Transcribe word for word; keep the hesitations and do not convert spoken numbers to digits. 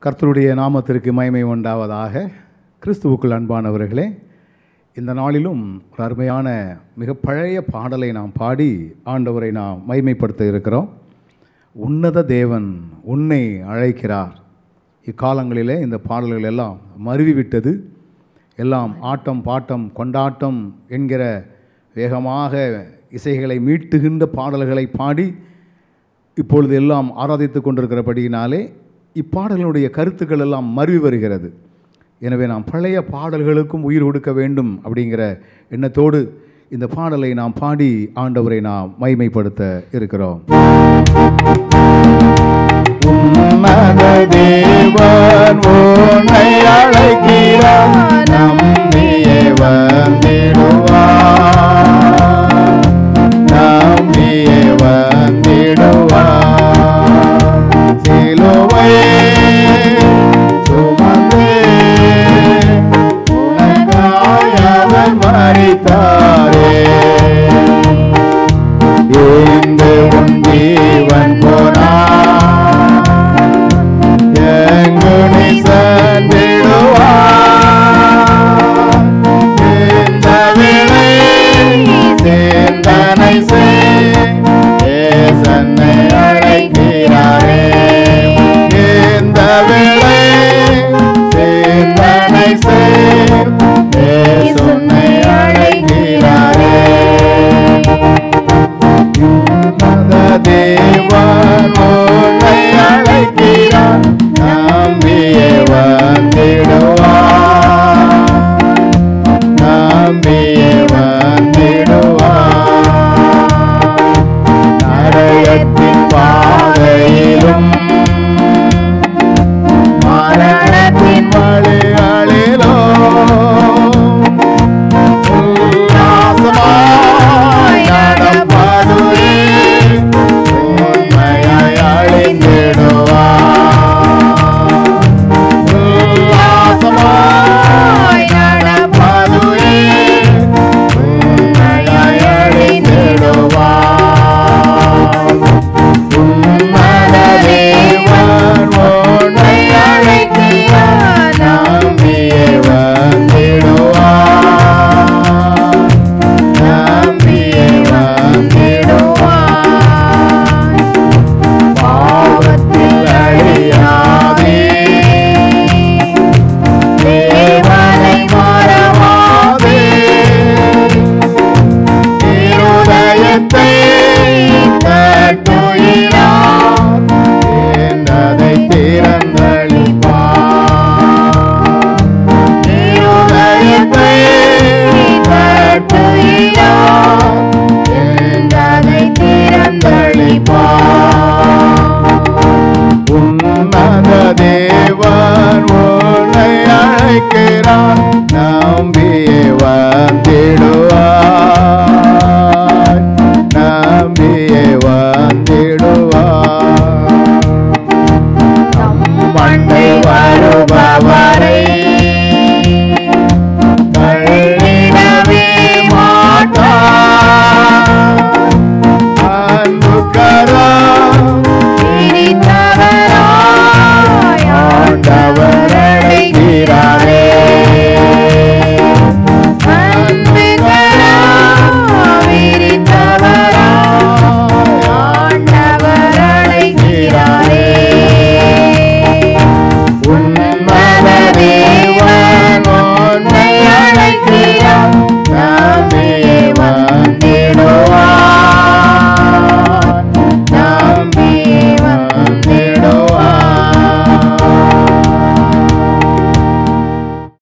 கர்த்தருடைய நாமத்திற்கு மகிமை உண்டாவதாக. கிறிஸ்துவுக்குள் அன்பானவர்களே, இந்த நாளிலும் ஒரு அருமையான மிக பழைய பாடலை நாம் பாடி ஆண்டவரை நாம் மகிமைப்படுத்த இருக்கிறோம். உன்னத தேவன் உன்னை அழைக்கிறார். இக்காலங்களிலே இந்த பாடல்கள் எல்லாம் மருவிவிட்டது. எல்லாம் ஆட்டம் பாட்டம் கொண்டாட்டம் என்கிற வேகமாக இசைகளை மீட்டுகின்ற பாடல்களை பாடி இப்பொழுது எல்லாம் ஆராதித்து கொண்டிருக்கிறபடியினாலே இப்பாடல்களுடைய கருத்துக்கள் எல்லாம் மருவி வருகிறது. எனவே நாம் பழைய பாடல்களுக்கும் உயிர் கொடுக்க வேண்டும் அப்படிங்கிற எண்ணத்தோடு இந்த பாடலை நாம் பாடி ஆண்டவரை நாம் மகிமைப்படுத்த இருக்கிறோம். உன்னத தேவன் உன்னை அழைக்கிறார், நம்பியே வந்திடுவார், நம்பியே வந்திடுவார். சிலுவை சுமந்து உனக்காய் அவர் மரித்தாரே, இந்த உன் ஜீவன் போனார், எங்கு நீ சென்றிடுவார். இந்த வேளை சிந்தனை செய், ஏசன்னை அழைக்கிறாரே. இந்த வேளை சிந்தனை செய், ஏசன்னை அழைக்கிறாரே. உன்னத தேவன் உன்னை அழைக்கிறார், நம்பியே வந்திடுவார், நம்பியே வந்திடுவார். நரகத்தின் பாதையிலும் மரணத்தின் வழிகளிலும் உல்லாசமாய் நடப்பதுவே உண்மையாய் அழிந்திடுவார். உல்லாசமாய் நடப்பதுவே உண்மையாய் அழிந்திடுவார். உன்னத தேவன் உன்னை அழைக்கிறார், நம்பியே வந்திடுவார், நம்பியே வந்திடுவார். பாவத்தில் அழியாதே, தேவனை மறவாதே. இருதயத்தை தட்டுகிறார், என்றதை திறந்தளிப்பார். இருதயத்தை தட்டுகிறார், என்றதை திறந்தளிப்பார். உன்னத தேவன்